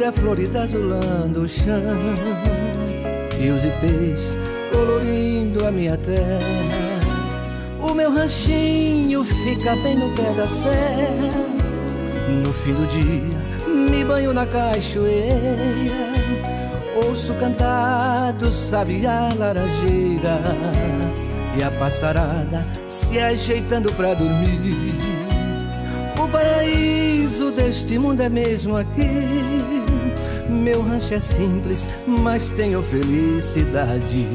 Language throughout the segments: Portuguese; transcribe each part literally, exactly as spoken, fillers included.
tira florida azulando o chão, rios e peixes colorindo a minha terra. O meu ranchinho fica bem no pé da serra. No fim do dia me banho na cachoeira, ouço cantar do sabiá laranjeira e a passarada se ajeitando pra dormir. O paraíso deste mundo é mesmo aqui. Meu rancho é simples, mas tenho felicidade.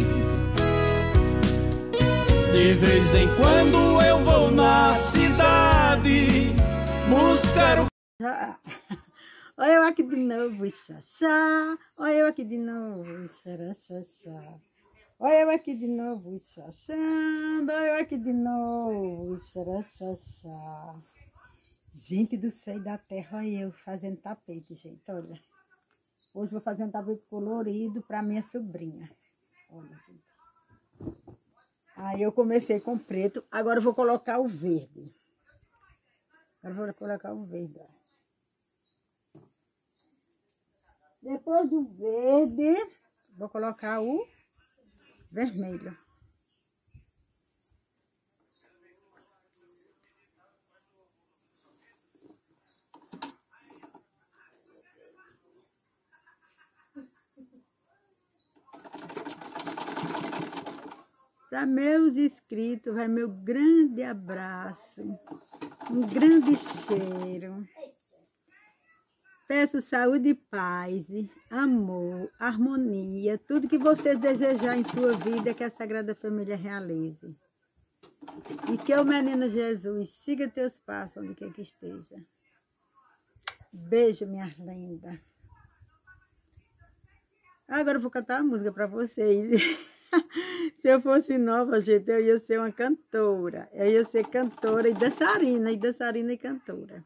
De vez em quando eu vou na cidade buscar o... Olha eu aqui de novo, xaxá. Olha eu aqui de novo, xaraxaxá. Olha eu aqui de novo, xaxando. Olha eu aqui de novo, xaraxaxá. Gente do céu e da terra, olha eu fazendo tapete, gente, olha. Hoje vou fazer um tapete colorido para minha sobrinha. Olha, gente. Aí eu comecei com preto, agora eu vou colocar o verde. Agora eu vou colocar o verde, ó. Depois do verde, vou colocar o vermelho. Para meus inscritos, vai meu grande abraço, um grande cheiro. Peço saúde e paz, amor, harmonia, tudo que vocês desejarem em sua vida, que a Sagrada Família realize. E que o menino Jesus siga teus passos onde quer que esteja. Beijo, minha linda. Agora eu vou cantar uma música para vocês. Se eu fosse nova, gente, eu ia ser uma cantora. Eu ia ser cantora e dançarina, e dançarina e cantora.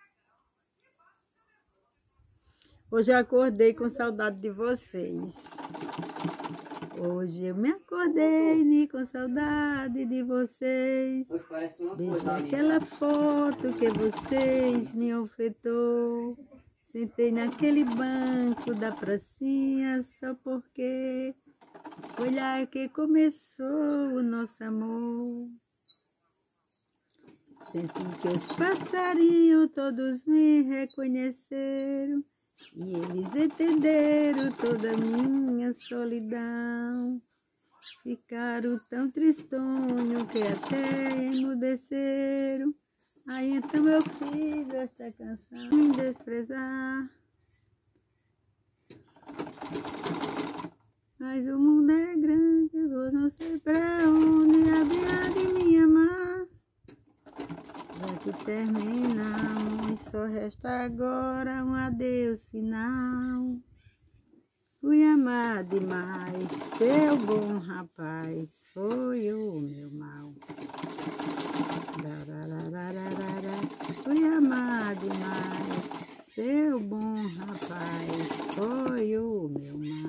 Hoje eu acordei com saudade de vocês. Hoje eu me acordei com saudade de vocês. Desde aquela foto que vocês me ofertou. Sentei naquele banco da pracinha só porque foi lá que começou o nosso amor. Senti que os passarinhos todos me reconheceram. E eles entenderam toda a minha solidão. Ficaram tão tristonhos que até emudeceram. Aí então eu fiz esta canção sem desprezar. Mas o mundo é grande, eu vou não sei pra onde havia de me amar. Já que terminamos, só resta agora um adeus final. Fui amar demais, seu bom rapaz, foi o meu mal. Fui amar demais, seu bom rapaz, foi o meu mal.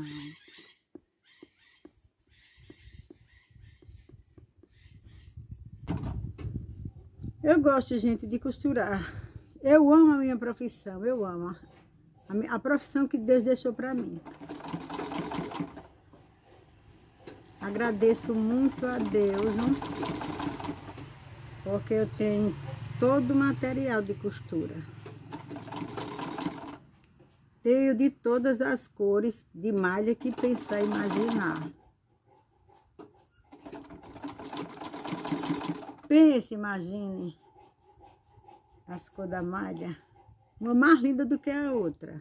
Eu gosto, gente, de costurar. Eu amo a minha profissão, eu amo. A, minha, a profissão que Deus deixou para mim. Agradeço muito a Deus, não? Porque eu tenho todo o material de costura. Tenho de todas as cores de malha que pensar e imaginar. Pense, imagine as cores da malha, uma mais linda do que a outra.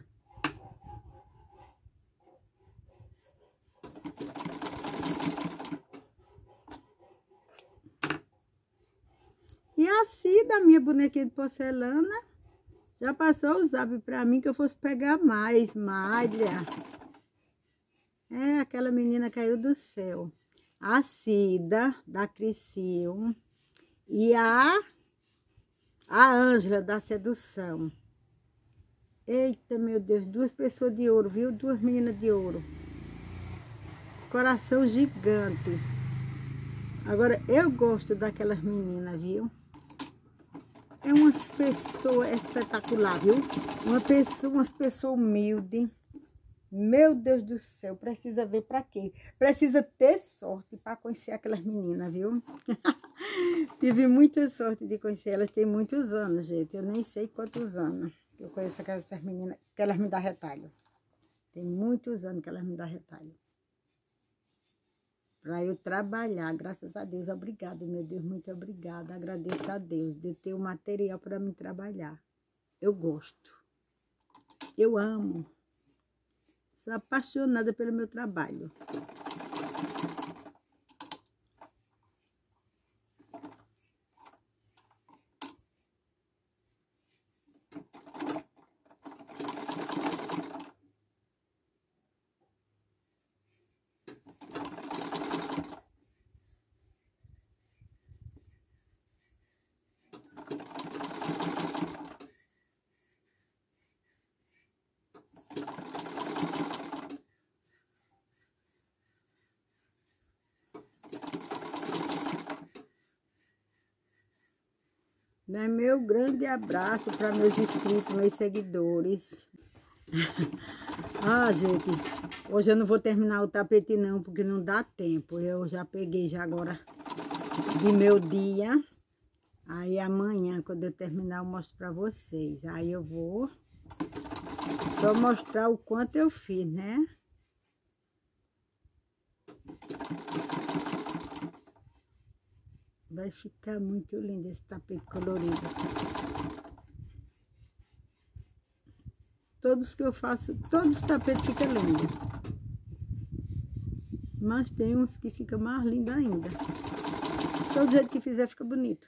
E assim, da minha bonequinha de porcelana, já passou o zap para mim que eu fosse pegar mais malha. É, aquela menina caiu do céu. A Cida, da Criciúma. E a, a Ângela, da Sedução. Eita, meu Deus, duas pessoas de ouro, viu? Duas meninas de ouro. Coração gigante. Agora, eu gosto daquelas meninas, viu? é umas pessoas espetaculares, viu? Uma pessoa, umas pessoas humildes. Meu Deus do céu, precisa ver pra quê? Precisa ter sorte para conhecer aquelas meninas, viu? Tive muita sorte de conhecer elas, tem muitos anos, gente. Eu nem sei quantos anos que eu conheço aquelas meninas, que elas me dão retalho. Tem muitos anos que elas me dão retalho. Para eu trabalhar, graças a Deus, obrigada, meu Deus, muito obrigada. Agradeço a Deus de ter o material para me trabalhar. Eu gosto. Eu amo. Sou apaixonada pelo meu trabalho. Né, meu grande abraço para meus inscritos, meus seguidores. Ah, gente, hoje eu não vou terminar o tapete não, porque não dá tempo. Eu já peguei já agora de meu dia. Aí amanhã, quando eu terminar, eu mostro para vocês. Aí eu vou só mostrar o quanto eu fiz, né? Vai ficar muito lindo esse tapete colorido. Todos que eu faço, todos os tapetes ficam lindos. Mas tem uns que ficam mais lindos ainda. Todo jeito que fizer fica bonito.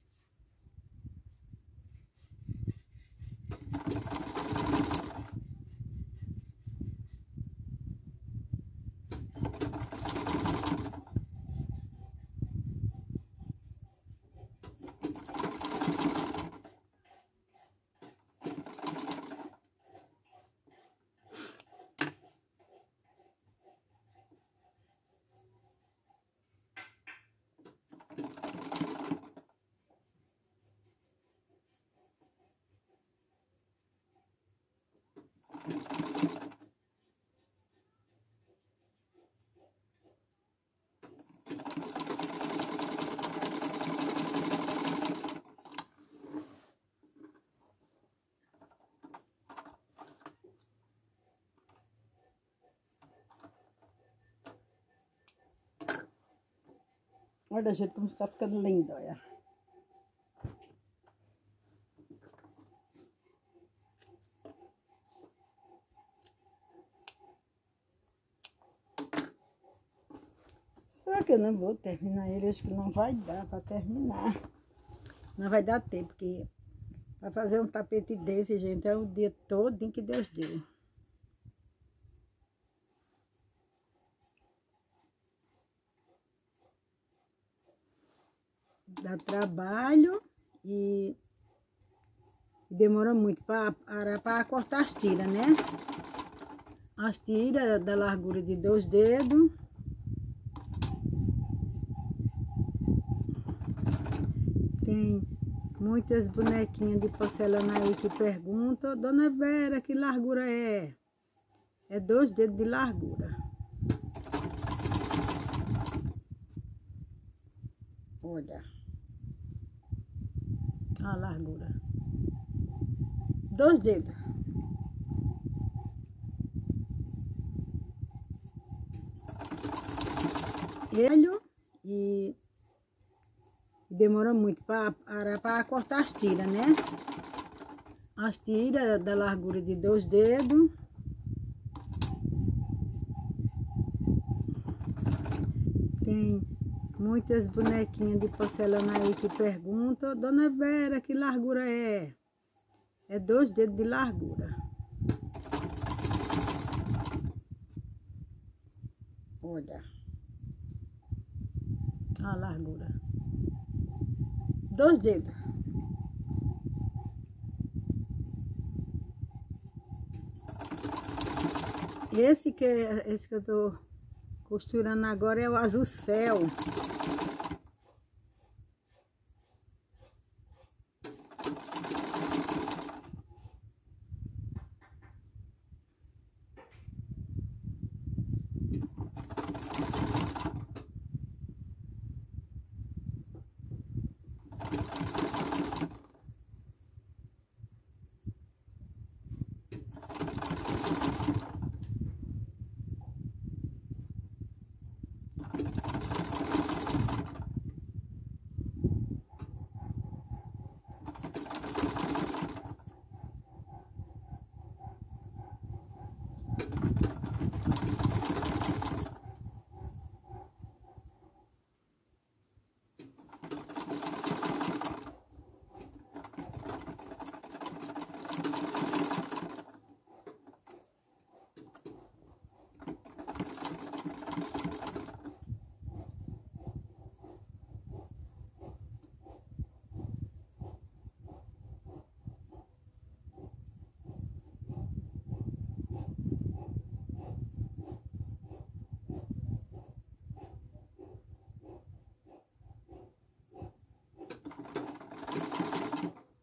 Olha, gente, como está ficando lindo, olha. Só que eu não vou terminar ele, acho que não vai dar para terminar. Não vai dar tempo, porque para fazer um tapete desse, gente, é o dia todo em que Deus deu. Dá trabalho e demora muito para cortar as tiras, né? As tiras da largura de dois dedos. Tem muitas bonequinhas de porcelana aí que perguntam: Dona Vera, que largura é? É dois dedos de largura. Olha. A largura. Dois dedos. Ele e demora muito para cortar as tiras, né? As tiras da largura de dois dedos. Tem muitas bonequinhas de porcelana aí que perguntam: Dona Vera, que largura é? É dois dedos de largura. Olha. A largura. Dois dedos. Esse que, esse que eu tô costurando agora é o azul céu.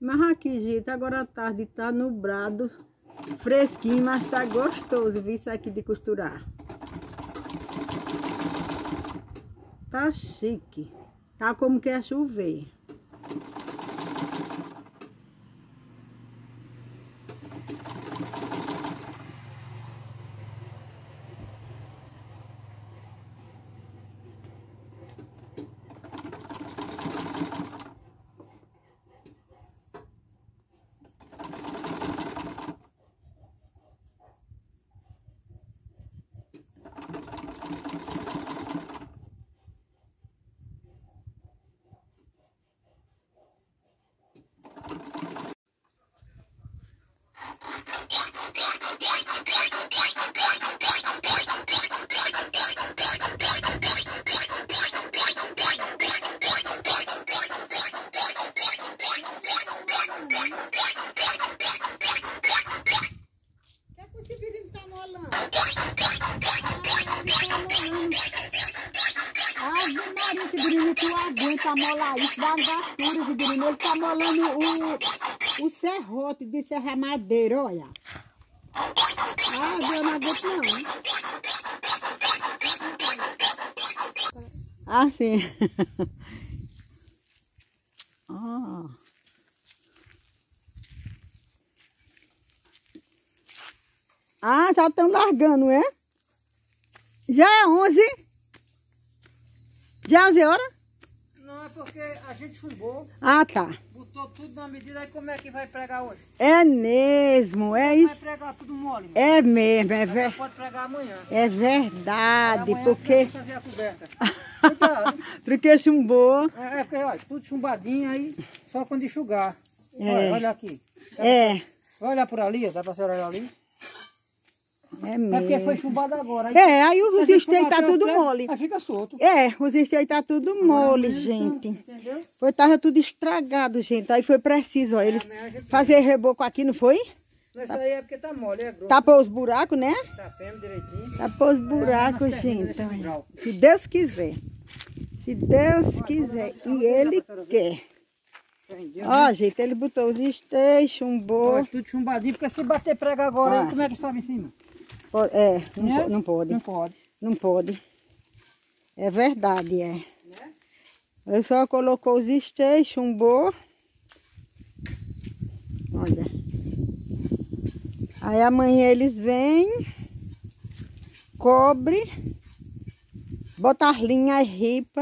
Mas aqui, gente, agora à tarde tá nublado, fresquinho, mas tá gostoso, viu isso aqui de costurar. Tá chique. Tá como que é chover. Aguenta molar isso da gastura, Zibirino. Ele tá molando o, o serrote de Serra Madeira, olha. Ah, eu não aguento não. Assim. Ah. Ah, já estão largando, é? Já é onze? Já é onze horas? Não, é porque a gente chumbou. Ah, tá. Botou tudo na medida, aí como é que vai pregar hoje? É mesmo, é isso. Vai pregar tudo mole. É mesmo, é verdade. Pode pregar amanhã. É verdade, amanhã porque... fazer a coberta. Cuidado. Porque chumbou. É, é porque, olha, tudo chumbadinho aí, só quando enxugar. É. Olha, olha aqui. É. Vai olhar por ali, dá pra senhora olhar ali? É mesmo. É porque foi chumbado agora. Aí, é, aí os esteios tá até os tudo pregos, mole. Aí fica solto. É, os esteios tá tudo mole, Amanhã, gente. Entendeu? Foi, tava tudo estragado, gente. Aí foi preciso, ó, ele amanhã a gente- fazer reboco aqui, não foi? Isso aí é porque tá mole, é grosso. Tapou os buracos, né? Tá firme direitinho. Tapou os buracos, Nas gente. terrinhas, deixa eu Olha. Se Deus quiser. Se Deus quiser. E ele quer. Entendeu? Ó, gente, ele botou os esteios, chumbou. Olha, tudo chumbadinho, porque se bater prego agora, Ah. aí, como é que sobe em cima? Po- É, não, Né? po- não pode. Não pode. Não pode. É verdade, é. Ele só colocou os esteios, chumbou. Olha. Aí amanhã eles vêm, cobre, bota as linhas, ripa.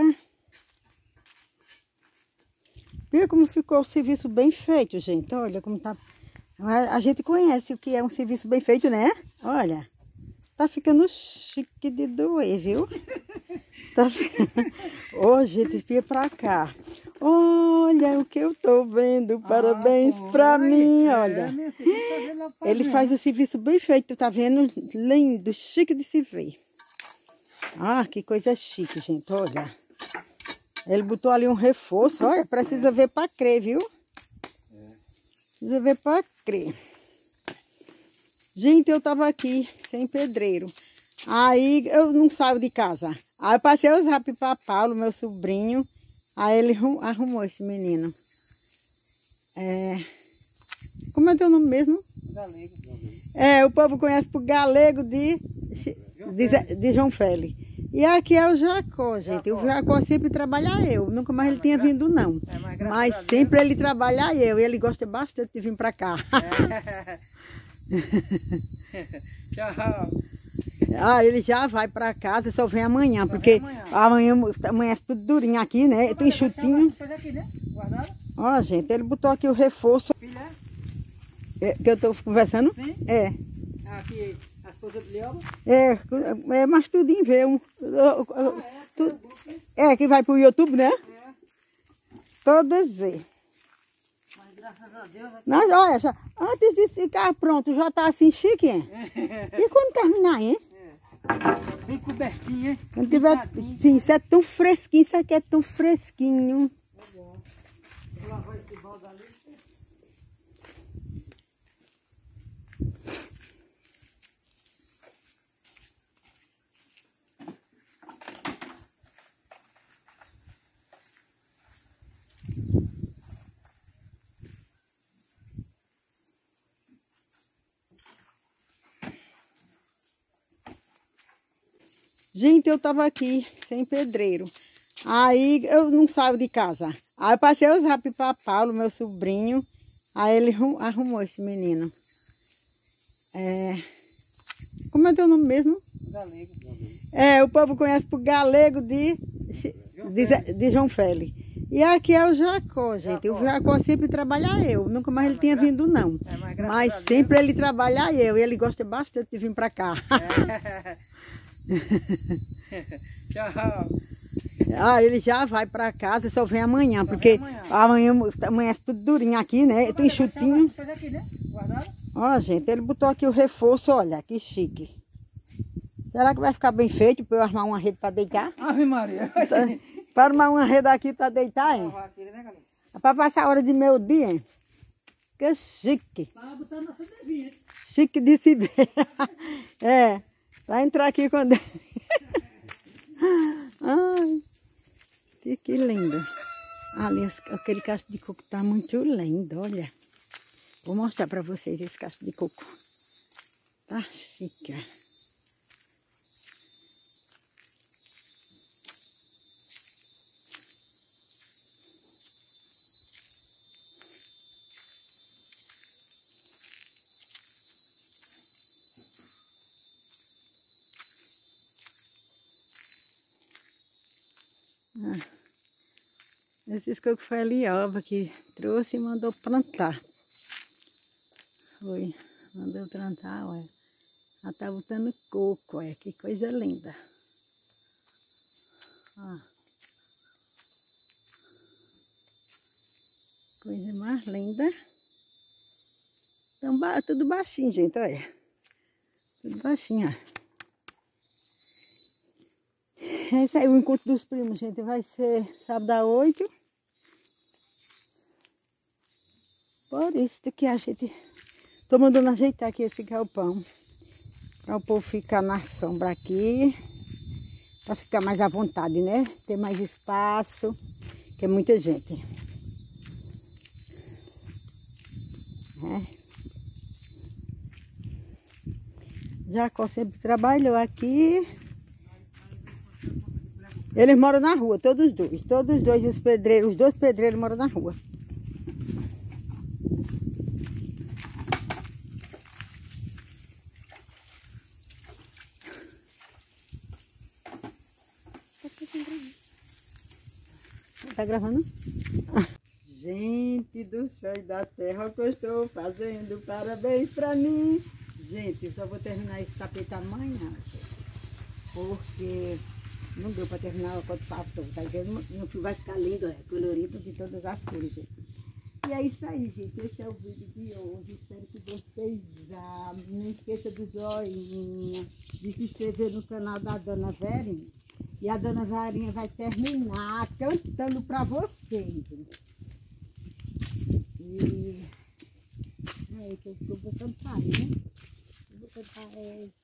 Viu como ficou o serviço bem feito, gente? Olha como tá. A a gente conhece o que é um serviço bem feito, né? Olha. Tá ficando chique de doer, viu? Tá ficando... Ô, gente, via pra cá. Olha o que eu tô vendo. Parabéns Ah, pra foi. mim, É, olha. minha filha, tá vendo lá Ele fazendo. faz o serviço bem feito, tá vendo? Lindo, chique de se ver. Ah, que coisa chique, gente, olha. Ele botou ali um reforço, olha, precisa ver pra crer, viu? Precisa ver pra crer. Gente, eu tava aqui, sem pedreiro. Aí eu não saio de casa. Aí eu passei o zap para Paulo, meu sobrinho. Aí ele arrumou esse menino. É... Como é teu nome mesmo? Galego. É, o povo conhece por Galego de, de, de João Félix. E aqui é o Jacó, gente. O Jacó sempre trabalha eu. Nunca mais ele tinha vindo, não. É, mas graças Mas a Deus- sempre ele trabalha eu. E ele gosta bastante de vir para cá. Tchau. Ah, ele já vai para casa, só vem amanhã, porque amanhã. amanhã amanhece tudo durinho aqui, né? Tem chutinho. Coisa aqui, né? Guardada. Ó, gente, ele botou aqui o reforço. Filha, É, que eu tô conversando. sim. É, Aqui, a esposa do Lioba. é, é, mas tudinho vê. Um, tu- é, que vai pro YouTube, né? É. Todas vê. Mas graças a Deus... Mas olha, já, antes de ficar pronto, já tá assim chique, hein? E quando terminar, hein? Bem cobertinho, hein? Quando tiver, sim, isso é tão fresquinho, isso aqui é tão fresquinho. Vou lavar esse balde ali. Gente, eu tava aqui, sem pedreiro. Aí eu não saio de casa. Aí eu passei os zap para Paulo, meu sobrinho. Aí ele arrumou esse menino. É... Como é teu nome mesmo? Galego. É, o povo conhece por Galego de, de, de João Félix. E aqui é o Jacó, gente. Jacó. O Jacó sempre trabalha eu. Nunca mais ele tinha vindo, não. É, mas mas sempre ele trabalha eu. E ele gosta bastante de vir para cá. É. Tchau. Ah, ele já vai para casa, só vem amanhã, só porque vem amanhã. amanhã amanhece tudo durinho aqui, né? Tem chutinho. Ó, gente, ele botou aqui o reforço, olha, que chique. Será que vai ficar bem feito para eu armar uma rede para deitar? Ave Maria. Para armar uma rede aqui para deitar, hein? Para passar a hora de meio dia, hein? Que chique. Tá botando nossa devinha. Chique de se ver. É, vai entrar aqui quando... Ai, que, que lindo. Ali, aquele cacho de coco tá muito lindo, olha. Vou mostrar para vocês esse cacho de coco. Tá chique. Ah, esses cocos foi a Liova que trouxe e mandou plantar. Foi, mandou plantar, olha. Ela tá botando coco, olha, que coisa linda. Ó. Coisa mais linda. Então, tudo baixinho, gente, olha. Tudo baixinho, ó. Esse aí, o encontro dos primos, gente, vai ser sábado às oito. Por isso que a gente... Tô mandando ajeitar aqui esse galpão. Para o povo ficar na sombra aqui. Para ficar mais à vontade, né? Ter mais espaço. Que é muita gente. É. Jacó sempre trabalhou aqui. Eles moram na rua, todos os dois. Todos os dois, os pedreiros, os dois pedreiros moram na rua. Tá gravando? Gente do céu e da terra, o que eu estou fazendo? Parabéns pra mim. Gente, eu só vou terminar esse tapete amanhã, porque... Não deu para terminar o quanto faltou, tá vendo? No fio vai ficar lindo, é colorido de todas as cores, gente. E é isso aí, gente. Esse é o vídeo de hoje. Espero que vocês amem. Não esqueça do joinha, de se inscrever no canal da Dona Verinha. E a Dona Verinha vai terminar cantando para vocês. E... É que eu vou cantar, né? Eu vou cantar essa.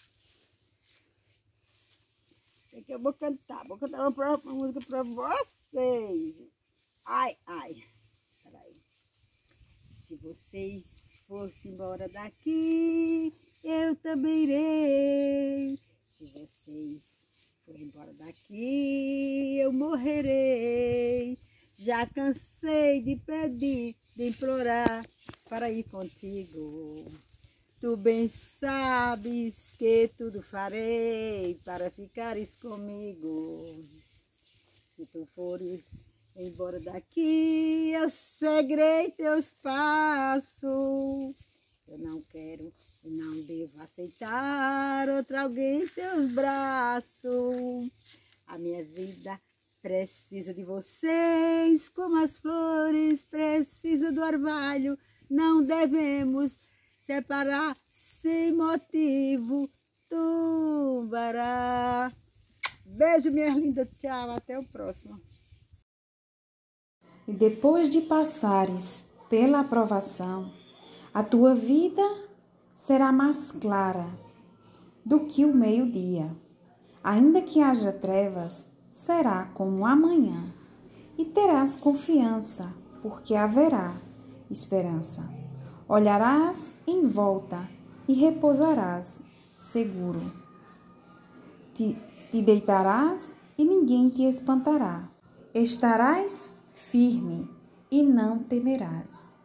É que eu vou cantar, vou cantar uma, uma música para vocês. Ai, ai. Peraí. Se vocês fossem embora daqui, eu também irei. Se vocês forem embora daqui, eu morrerei. Já cansei de pedir, de implorar para ir contigo. Tu bem sabes que tudo farei para ficares comigo. Se tu fores embora daqui, eu seguirei teus passos. Eu não quero e não devo aceitar outra alguém em teus braços. A minha vida precisa de vocês, como as flores precisam do orvalho. Não devemos separar sem motivo, tumbará. Beijo, minha linda, tchau, até o próximo. E depois de passares pela aprovação, a tua vida será mais clara do que o meio-dia. Ainda que haja trevas, será como amanhã, e terás confiança, porque haverá esperança. Olharás em volta e repousarás seguro. te, te deitarás e ninguém te espantará. Estarás firme e não temerás.